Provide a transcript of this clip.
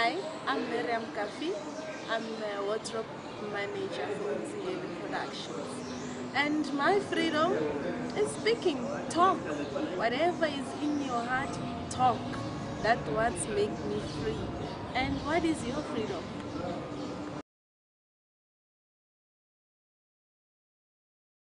Hi, I'm Mariam. I'm a wardrobe manager for Ziyeli Productions. And my freedom is speaking. Talk. Whatever is in your heart, talk. That's what makes me free. And what is your freedom?